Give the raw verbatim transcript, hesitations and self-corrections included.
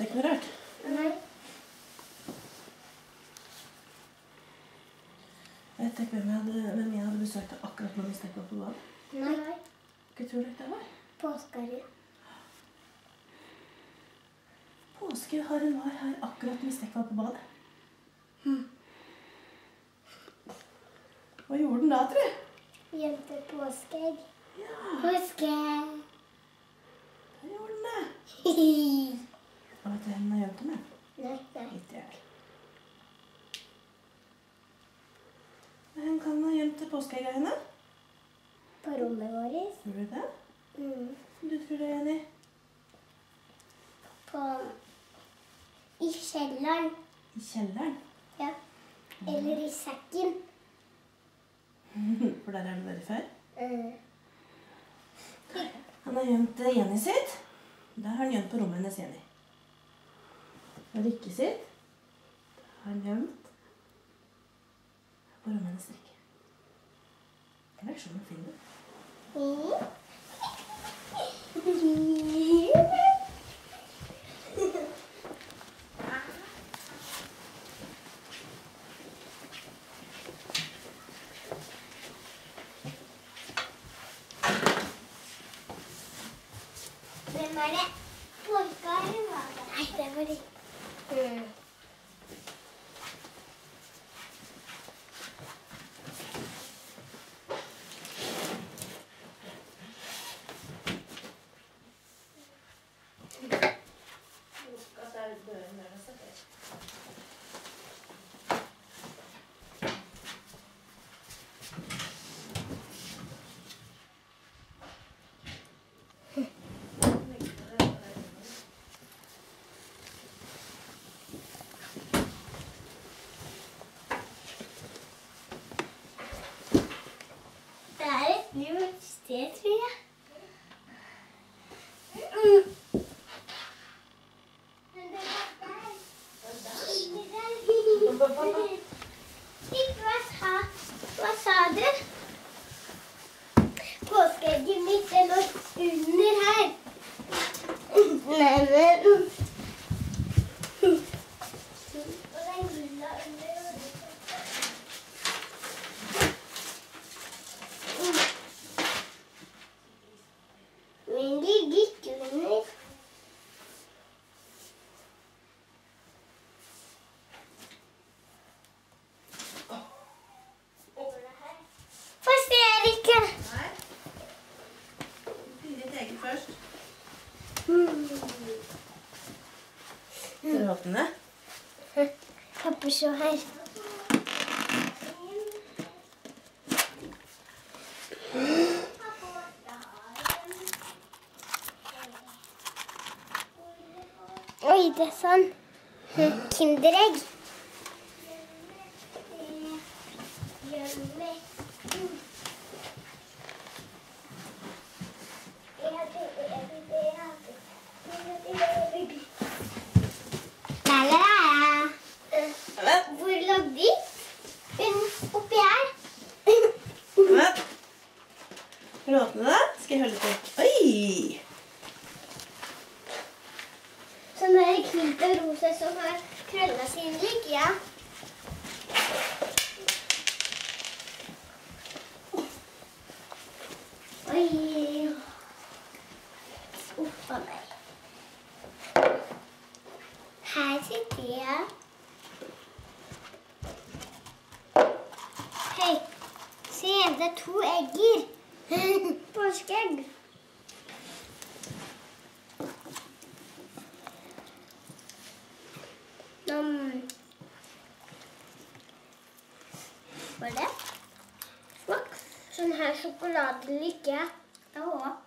det ikke noe rart? Nei. Vet dere hvem jeg hadde, hvem jeg hadde besøkt akkurat når Mistek var på badet? Nei. Hva tror dere det var? Påskeharry. Påskeharren var her akkurat når Mistek var på badet. Hm. Hva gjorde den da, tror jeg? Gjemte påskeegg. Ja, Påske! der gjorde den det. Hihi. Og vet du hvem den har gjemt det med? Nei, nei. Ikke jeg. Hvem kan ha gjemt det påskeegget henne? På rommet vårt. Tror du det? Mm. Du tror det, Jenny? På... I kjelleren. I kjelleren? Ja. Eller i sekken. For der er det veldig før. Mm. Han har gjemt eh, Jenny sitt. Der har han gjemt på rommet hennes, Jenny. Og Rikke sitt. Der har han gjemt på rommet hennes, Rikke. Det er ikke sånn å finne. Hvem er det? Påskeharry var det. Nei, det var det. Mm. Det er et lurt sted, tror jeg. Mm. Men det var der. Det var der. Ikke hva sa, hva sa du? Påskeegget mitt, det lå under her. Nei, men... Og den gulla under og det. Men de gikk under. Få se, Rikke. Nei. Finn ditt eget først. Mm. Skal du åpne det? Pappa, se her. Oi, det er sånn. Kinderegg. Hvor lå de? Oppi her. Vent. Skal du åpne det? Skal jeg holde på? Oi! Sånn der hvit og rosa som har krølla sine like, ja. Oi. Uffa meg. Her sitter jeg. Hei, se, det er to egger. Påskeegg. Um, hva er det? Smak. Sånn her sjokolade liker jeg. Ja.